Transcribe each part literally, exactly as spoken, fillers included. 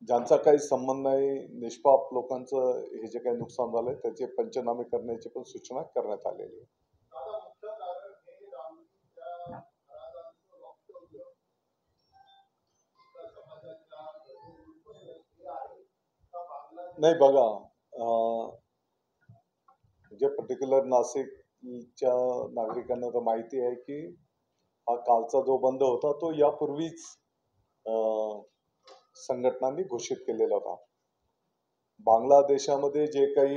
ज्यांचा काही संबंध नाही, निष्पाप लोकांचं हे जे काही नुकसान झालंय त्याचे पंचनामे करण्याची पण सूचना करण्यात आलेली आहे. नाही बघा, म्हणजे पर्टिक्युलर नाशिकच्या नागरिकांना तर माहिती आहे की हा कालचा जो बंद होता तो यापूर्वीच संघटनांनी घोषित केलेला होता. बांगलादेशामध्ये जे काही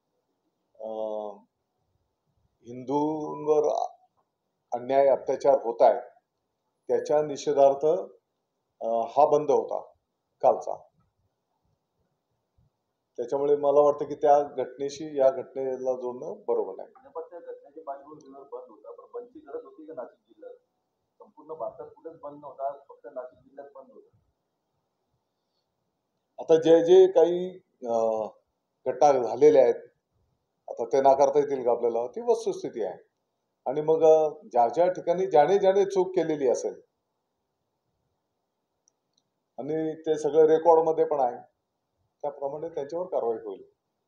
हिंदूंवर अन्याय अत्याचार होत आहे त्याच्या निषेधार्थ हा बंद होता कालचा. त्याच्यामुळे मला वाटतं की त्या घटनेशी या घटनेला जोडणं बरोबर नाही. घटनेच्या पार्श्वभूमीवर बंद होता, पण बंदची गरज होती का नाशिक जिल्ह्यात? संपूर्ण भारतात कुठेच बंद नव्हता, फक्त नाशिक जिल्ह्यात बंद होता. आता जे जे काही घटना झालेल्या आहेत आता ते नाकारता येतील का आपल्याला? ती वस्तुस्थिती आहे. आणि मग ज्या ज्या ठिकाणी ज्याने ज्याने चूक केलेली असेल आणि ते सगळं रेकॉर्ड मध्ये पण आहे त्याप्रमाणे त्यांच्यावर कारवाई होईल.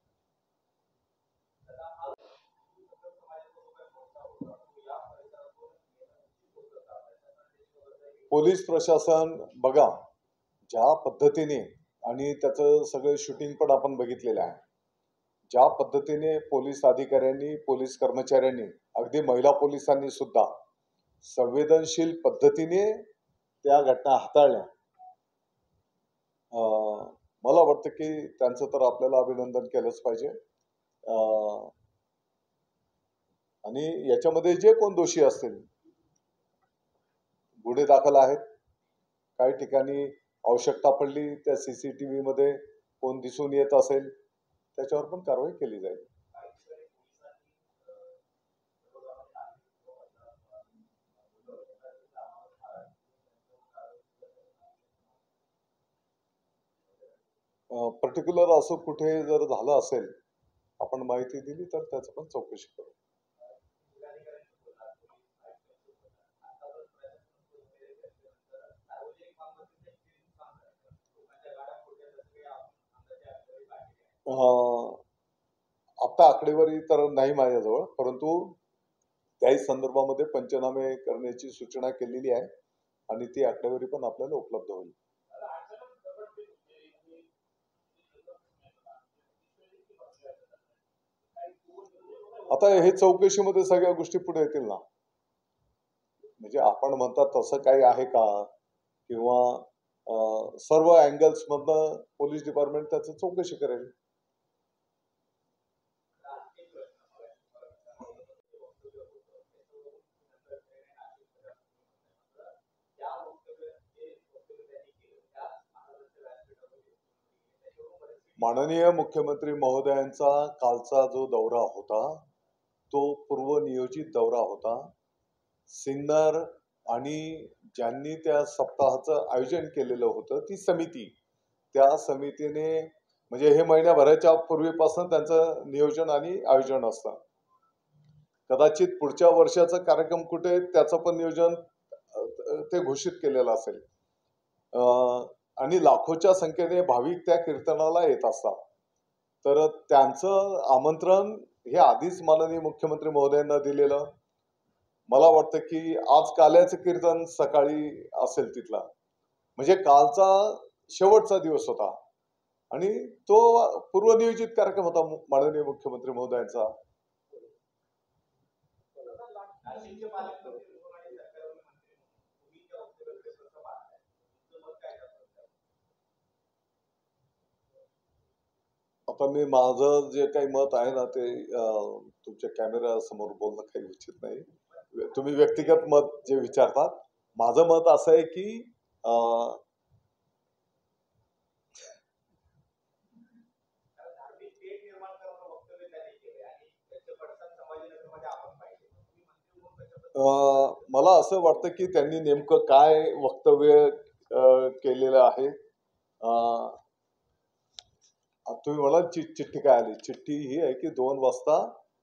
पोलीस प्रशासन बघा ज्या पद्धतीने आणि त्याचं सगळं शूटिंग पण आपण बघितलेलं आहे. ज्या पद्धतीने पोलीस अधिकाऱ्यांनी पोलीस कर्मचाऱ्यांनी अगदी महिला पोलिसांनी सुद्धा संवेदनशील पद्धतीने त्या घटना हाताळल्या. मला वाटतं की त्यांचं तर आपल्याला अभिनंदन केलंच पाहिजे. आणि याच्यामध्ये जे कोण दोषी असतील गुन्हे दाखल आहेत. काही ठिकाणी आवश्यकता पडली त्या सीसीटीव्ही मध्ये कोण दिसून येत असेल त्याच्यावर पण कारवाई केली जाईल. पर्टिक्युलर असं कुठे जर झालं असेल आपण माहिती दिली तर त्याचं पण चौकशी करू. आता आकडेवारी तर नाही माझ्याजवळ, परंतु त्याही संदर्भामध्ये पंचनामे करण्याची सूचना केलेली आहे आणि ती आकडेवारी पण आपल्याला उपलब्ध होईल. आता हे चौकशीमध्ये सगळ्या गोष्टी पुढे येतील ना. म्हणजे आपण म्हणतात तसं काही आहे का किंवा सर्व अँगल्स मधनं पोलीस डिपार्टमेंट त्याचं चौकशी करेल. माननीय मुख्यमंत्री महोदयांचा कालचा जो दौरा होता तो पूर्वनियोजित दौरा होता. सिन्नर आणि ज्यांनी त्या सप्ताहाचं आयोजन केलेलं होतं ती समिती, त्या समितीने म्हणजे हे महिन्याभराच्या पूर्वीपासून त्यांचं नियोजन आणि आयोजन असतं. कदाचित पुढच्या वर्षाचा कार्यक्रम कुठे त्याचं पण नियोजन ते घोषित केलेलं असेल. आणि लाखोच्या संख्येने भाविक त्या कीर्तनाला येत असतात. तर त्यांचं आमंत्रण हे आधीच माननीय मुख्यमंत्री महोदयांना दिलेलं. मला वाटतं की आज काल्याचं कीर्तन सकाळी असेल तिथला, म्हणजे कालचा शेवटचा दिवस होता आणि तो पूर्वनियोजित कार्यक्रम होता माननीय मुख्यमंत्री महोदयांचा. आता मी माझं जे काही मत आहे ना ते तुमच्या कॅमेरा समोर बोलणं काही उचित नाही. तुम्ही व्यक्तिगत मत जे विचारतात, माझं मत असं आहे की मला असं वाटतं की त्यांनी नेमकं काय वक्तव्य केलेलं आहे. तुम्ही मला चिठ्ठी काय आली, चिठ्ठी ही आहे की दोन वाजता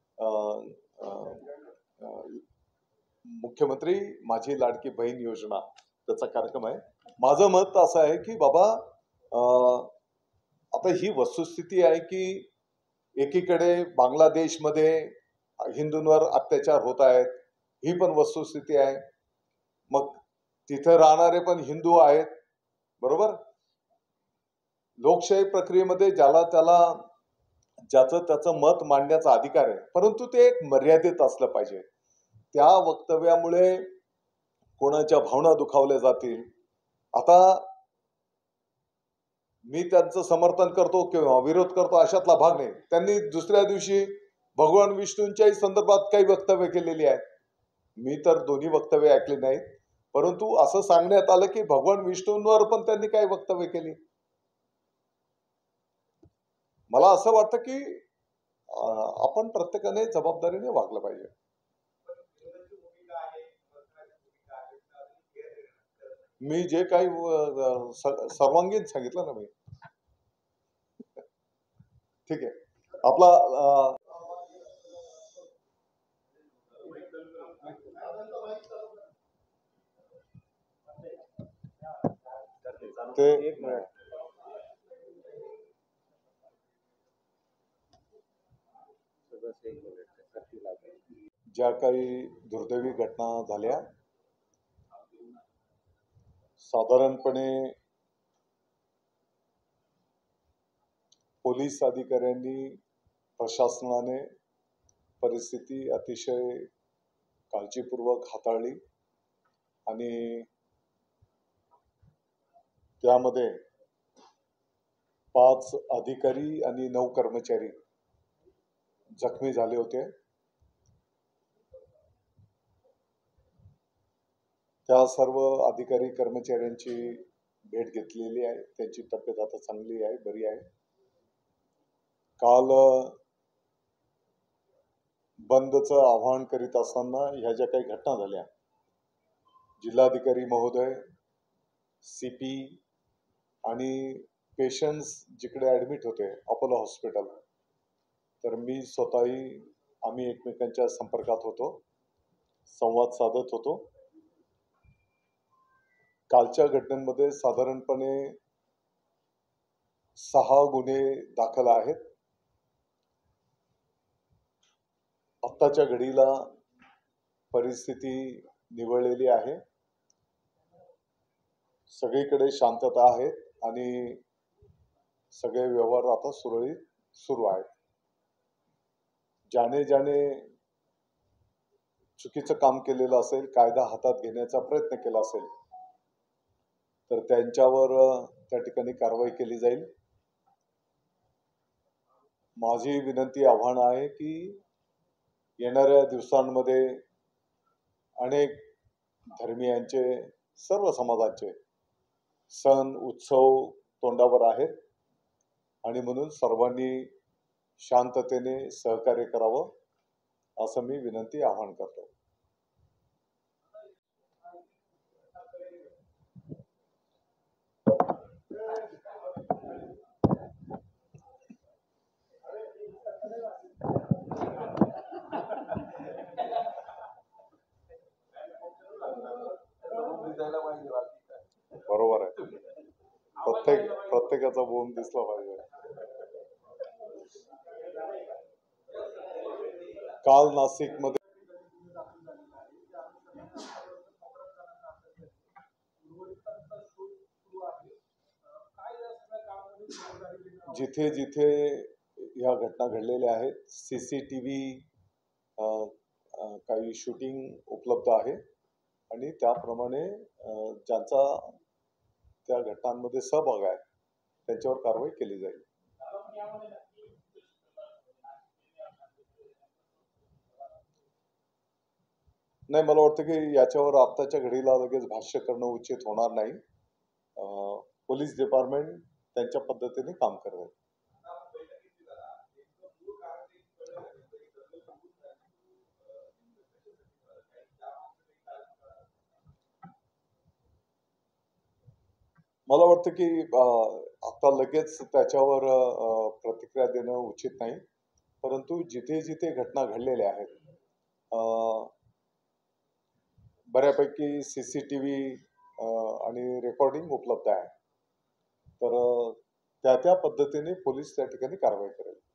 मुख्यमंत्री माझी लाडकी बहीण योजना त्याचा कार्यक्रम आहे. माझं मत असं आहे की बाबा अं, आता ही वस्तुस्थिती आहे की एकीकडे बांगलादेशमध्ये हिंदूंवर अत्याचार होत आहेत, ही पण वस्तुस्थिती आहे. मग तिथे राहणारे पण हिंदू आहेत, बरोबर. लोकशाही प्रक्रियेमध्ये ज्याला त्याला ज्याचं त्याचं मत मांडण्याचा अधिकार आहे, परंतु ते एक मर्यादित असलं पाहिजे. त्या वक्तव्यामुळे कोणाच्या भावना दुखावल्या जातील. आता मी त्यांचं समर्थन करतो किंवा विरोध करतो अशातला भाग नाही. त्यांनी दुसऱ्या दिवशी भगवान विष्णूंच्याही संदर्भात काही वक्तव्य केलेली आहेत. मी तर दोन्ही वक्तव्य ऐकली नाहीत, परंतु असं सांगण्यात आलं की भगवान विष्णूंवर पण त्यांनी काही वक्तव्य केली. मला असं वाटतं की अं, आपण प्रत्येकाने जबाबदारीने वागलं पाहिजे. मी जे काही अं, स- सर्वांगीण सांगितलं ना मी. ठीक आहे. आपला अं, ते ज्या काही दुर्दैवी घटना झाल्या, साधारणपणे पोलीस अधिकाऱ्यांनी, प्रशासनाने परिस्थिती अतिशय काळजीपूर्वक हाताळली आणि त्यामध्ये पाच अधिकारी आणि नऊ कर्मचारी जखमी झाले होते. त्या सर्व अधिकारी कर्मचाऱ्यांची भेट घेतलेली आहे. त्यांची तब्येत आता चांगली आहे, बरी आहे. काल बंदचं आवाहन करीत असताना ह्या ज्या काही घटना झाल्या, जिल्हाधिकारी महोदय, सीपी आणि पेशंट्स जिकडे ऍडमिट होते अपोलो हॉस्पिटल, तर मी स्वतःही आम्ही एकमेकांच्या संपर्कात होतो, संवाद साधत होतो. कालच्या घटनेमध्ये साधारणपणे सहा गुन्हे दाखल आहेत. आत्ताच्या घडीला परिस्थिती निवळलेली आहे, सगळीकडे शांतता आहे आणि सगळे व्यवहार आता सुरळीत सुरू आहेत. ज्याने ज्याने चुकीचं काम केलेलं असेल, कायदा हातात घेण्याचा प्रयत्न केला असेल, तर त्यांच्यावर त्या ठिकाणी कारवाई केली जाईल. माझी विनंती आव्हान आहे की येणाऱ्या दिवसांमध्ये अनेक धर्मियांचे, सर्व समाजाचे सण उत्सव तोंडावर आहेत आणि म्हणून सर्वांनी शांततेने सहकार्य करावं असं मी विनंती आवाहन करतो. बरोबर आहे. प्रत्येक प्रत्येकाचा बोम दिसला पाहिजे. काल नाशिक मध्ये जिथे जिथे या घटना घडलेल्या आहेत, सीसीटीव्ही काही शूटिंग उपलब्ध आहे आणि त्याप्रमाणे ज्यांचा त्या घटनांमध्ये सहभाग आहे त्यांच्यावर कारवाई केली जाईल. नाही, मला वाटतं की याच्यावर आत्ताच्या घडीला लगेच भाष्य करणं उचित होणार नाही. पोलीस डिपार्टमेंट त्यांच्या पद्धतीने काम करत आहे. मला वाटतं की आता लगेच त्याच्यावर प्रतिक्रिया देणं उचित नाही, परंतु जिथे जिथे घटना घडलेल्या आहेत बऱ्यापैकी सीसीटीव्ही आणि रेकॉर्डिंग उपलब्ध आहे. तर अ, त्या त्या पद्धतीने पोलीस त्या ठिकाणी कारवाई करेल.